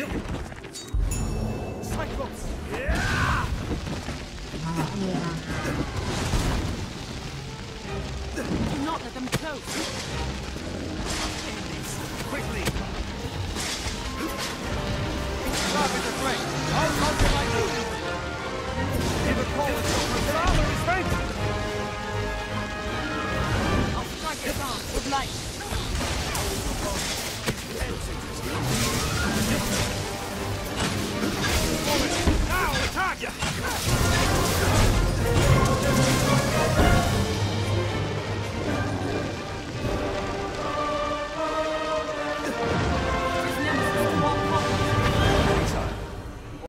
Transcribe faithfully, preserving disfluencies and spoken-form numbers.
Cyclops! Do not let them close. Quickly! Sharpen the blade! I'll counter my move! Give a call and the armor is ready! I'll strike his arm with light.